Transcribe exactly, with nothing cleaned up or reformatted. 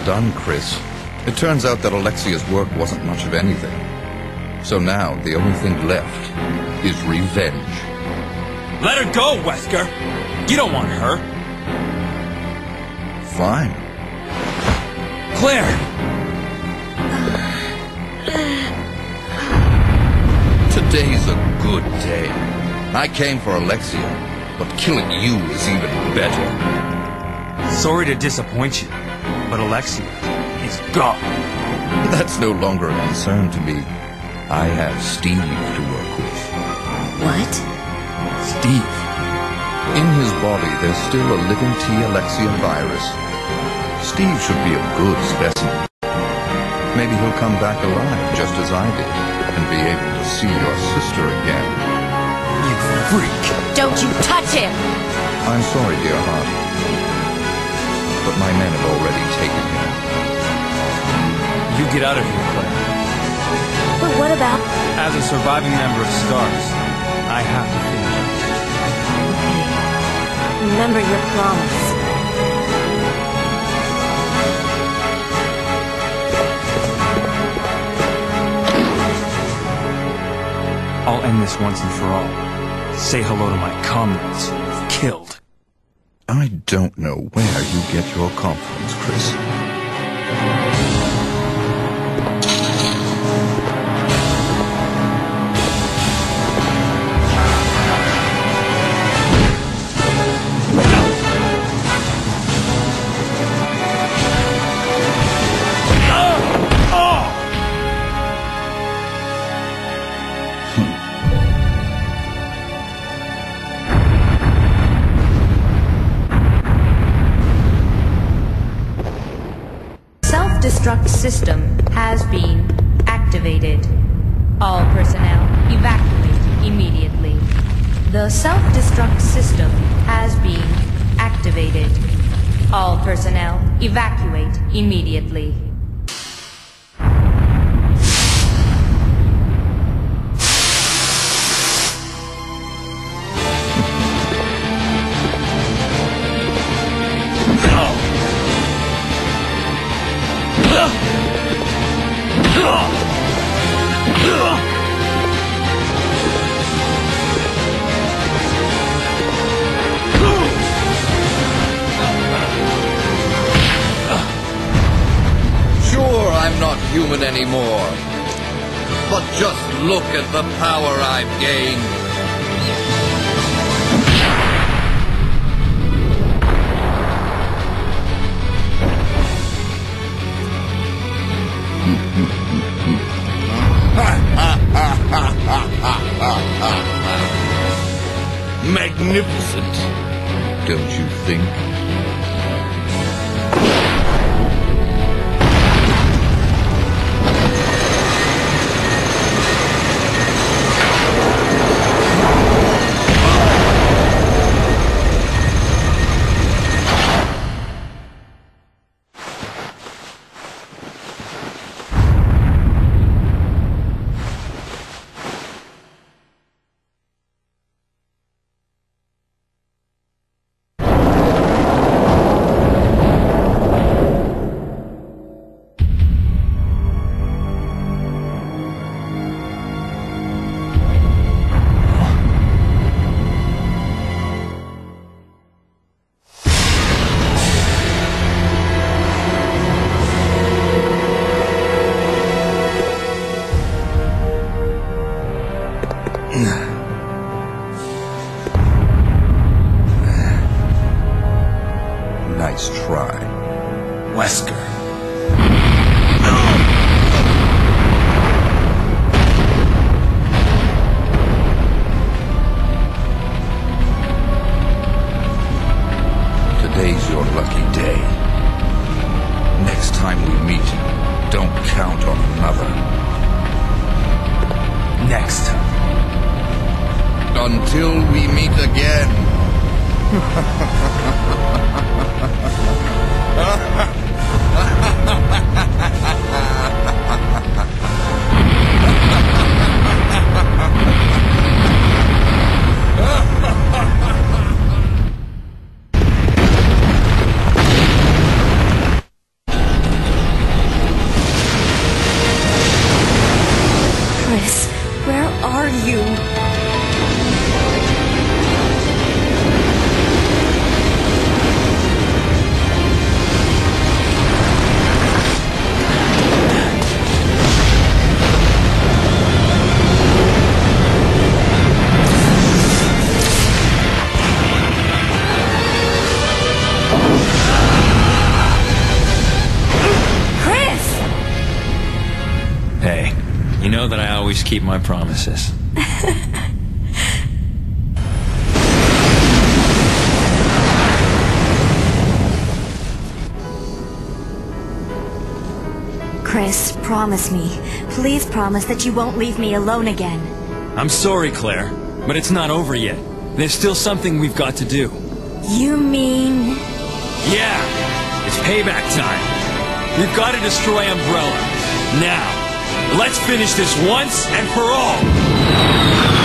done, Chris. It turns out that Alexia's work wasn't much of anything. So now, the only thing left is revenge. Let her go, Wesker! You don't want her. Fine. Claire! Today's a good day. I came for Alexia, but killing you is even better. Sorry to disappoint you, but Alexia is gone. That's no longer a concern to me. I have Steve to work with. What? Steve. In his body, there's still a living T. Alexia virus. Steve should be a good specimen. Maybe he'll come back alive, just as I did, and be able to see your sister again. You freak! Don't you touch him! I'm sorry, dear heart, but my men have already taken him. You get out of here, Claire. But what about... As a surviving member of STARS, I have to finish it. Okay. Remember your promise. I'll end this once and for all. Say hello to my comrades you've killed. I don't know where you get your confidence, Chris. Self-destruct system has been activated. All personnel evacuate immediately. The self-destruct system has been activated. All personnel evacuate immediately. Sure, I'm not human anymore, but just look at the power I've gained. Magnificent, don't you think? Nice try, Wesker. Today's your lucky day. Next time we meet, don't count on another. Next time. Until we meet again. always keep my promises. Chris, promise me. Please promise that you won't leave me alone again. I'm sorry, Claire, but it's not over yet. There's still something we've got to do. You mean... Yeah! It's payback time. We've got to destroy Umbrella. Now, let's finish this once and for all!